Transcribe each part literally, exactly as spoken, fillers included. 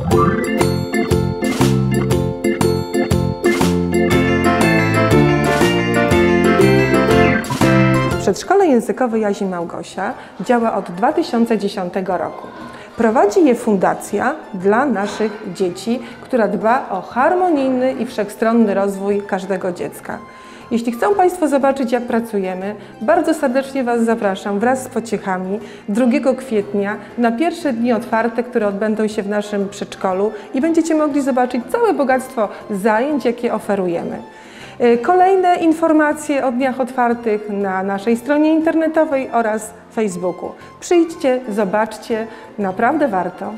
Przedszkole językowe Jazi Małgosia działa od dwa tysiące dziesiątego roku. Prowadzi je fundacja dla naszych dzieci, która dba o harmonijny i wszechstronny rozwój każdego dziecka. Jeśli chcą Państwo zobaczyć, jak pracujemy, bardzo serdecznie Was zapraszam wraz z pociechami drugiego kwietnia na pierwsze dni otwarte, które odbędą się w naszym przedszkolu i będziecie mogli zobaczyć całe bogactwo zajęć, jakie oferujemy. Kolejne informacje o dniach otwartych na naszej stronie internetowej oraz Facebooku. Przyjdźcie, zobaczcie, naprawdę warto.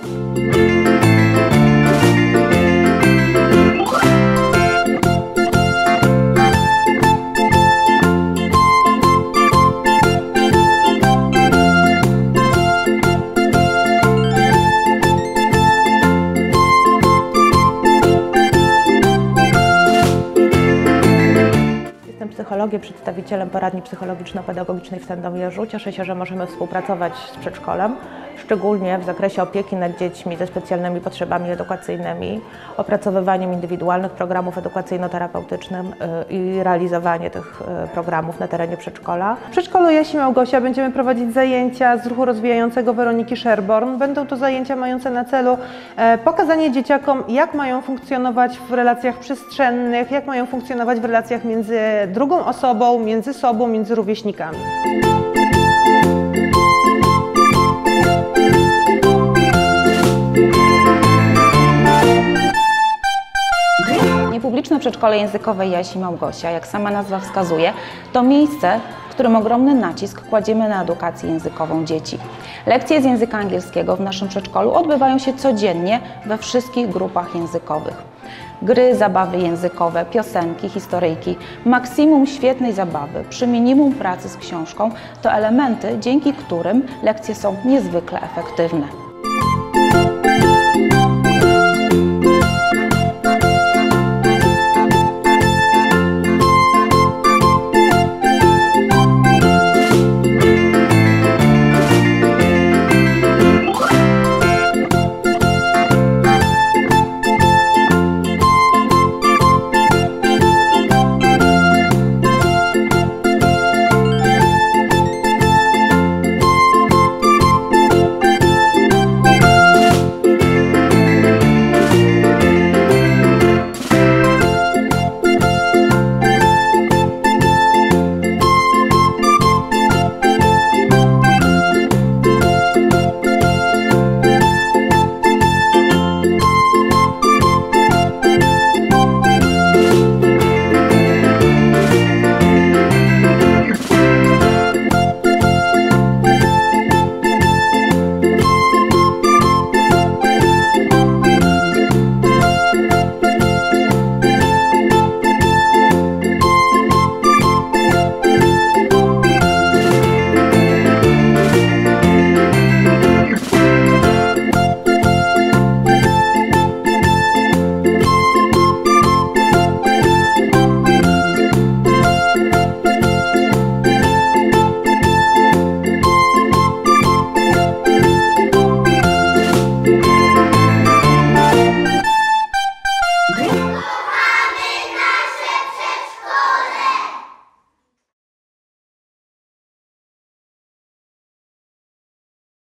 Psychologię, przedstawicielem poradni psychologiczno-pedagogicznej w Sandomierzu. Cieszę się, że możemy współpracować z przedszkolem, szczególnie w zakresie opieki nad dziećmi ze specjalnymi potrzebami edukacyjnymi, opracowywaniem indywidualnych programów edukacyjno-terapeutycznym i realizowanie tych programów na terenie przedszkola. W przedszkolu Jasi Małgosia będziemy prowadzić zajęcia z ruchu rozwijającego Weroniki Sherborn. Będą to zajęcia mające na celu pokazanie dzieciakom, jak mają funkcjonować w relacjach przestrzennych, jak mają funkcjonować w relacjach między drugą osobą, między sobą, między rówieśnikami. Niepubliczne przedszkole językowe Jasi Małgosia, jak sama nazwa wskazuje, to miejsce, w którym ogromny nacisk kładziemy na edukację językową dzieci. Lekcje z języka angielskiego w naszym przedszkolu odbywają się codziennie we wszystkich grupach językowych. Gry, zabawy językowe, piosenki, historyjki, maksimum świetnej zabawy przy minimum pracy z książką to elementy, dzięki którym lekcje są niezwykle efektywne.